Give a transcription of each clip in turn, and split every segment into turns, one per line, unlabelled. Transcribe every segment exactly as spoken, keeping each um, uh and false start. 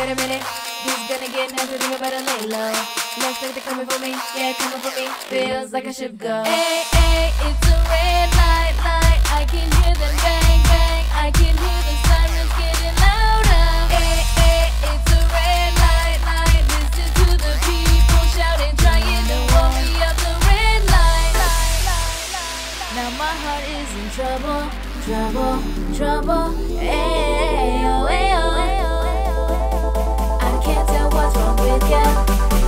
wait a minute. This is gonna get nice, I think I better lay low. Looks like they're coming for me, yeah, coming for me. Feels like I should go. Hey, hey, it's a red light, light. I can hear them bang, bang. I can hear the sirens getting louder. Hey, hey, it's a red light, light. Listen to the people shouting, trying to warn me of the red light. Now my heart is in trouble, trouble, trouble. Hey, oh, hey, oh, hey, oh. I can't tell what's wrong with ya.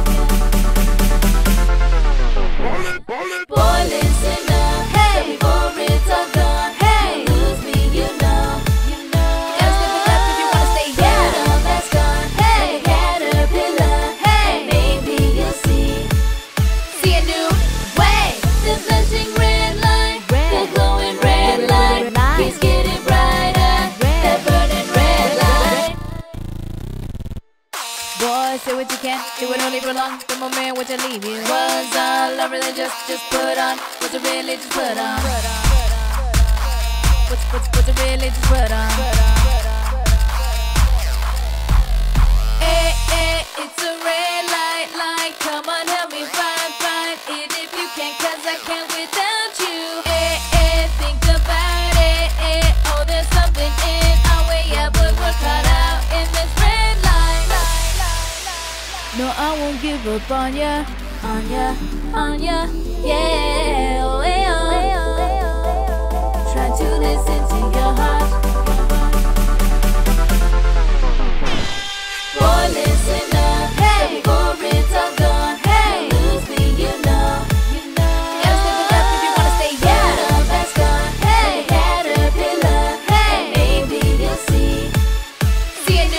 Boy, listen up, hey, before it's all gone, hey, lose me, you know, you know. You gotta step it up if you wanna stay here. Get all that's gone, hey, caterpillar, hey, maybe you'll see, see a new way. The flashing red light, the glowing red light, keeps getting brighter, that burning red light. Boy, say what you can, do it only for long. The moment which I leave you was all over than just, just put on what you really just put on. What, what, what you really just put on. Hey, hey, it's a red light, light. Come on, help me find, find it if you can, cause I can't without you. Hey, hey, think about it, hey. Oh, there's something in our way, yeah, but we're caught out in this red light. No, I won't give up on ya, on ya, on ya, yeah, oh, hey, oh, hey, oh, hey, oh. Try to listen to your heart. Boy, listen up, hey, before it's all gone, hey, lose me, you know, you know. You gotta step it up if you wanna stay here. Get all that's gone, hey, caterpillar, hey, maybe you'll see, see a new